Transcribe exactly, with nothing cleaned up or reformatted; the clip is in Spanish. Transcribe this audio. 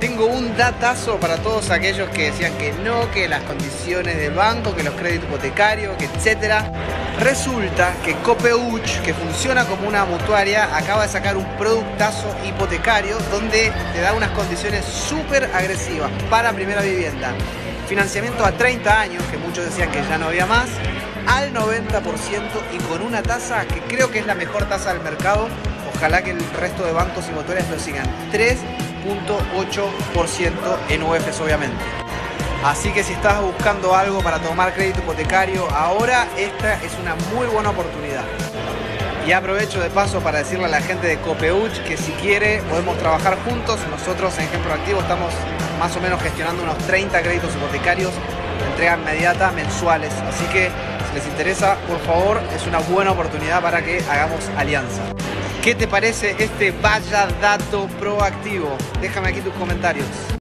Tengo un datazo para todos aquellos que decían que no, que las condiciones del banco, que los créditos hipotecarios, que etcétera. Resulta que Copeuch, que funciona como una mutuaria, acaba de sacar un productazo hipotecario donde te da unas condiciones súper agresivas para primera vivienda. Financiamiento a treinta años, que muchos decían que ya no había más, al noventa por ciento y con una tasa que creo que es la mejor tasa del mercado. Ojalá que el resto de bancos y mutuarias lo sigan. tres punto ocho por ciento en U Efes, obviamente. Así que si estás buscando algo para tomar crédito hipotecario ahora, esta es una muy buena oportunidad. Y aprovecho de paso para decirle a la gente de Copeuch que si quiere podemos trabajar juntos. Nosotros en Gen Proactivo estamos más o menos gestionando unos treinta créditos hipotecarios de entrega inmediata mensuales. Así que si les interesa, por favor, es una buena oportunidad para que hagamos alianza. ¿Qué te parece este vaya dato proactivo? Déjame aquí tus comentarios.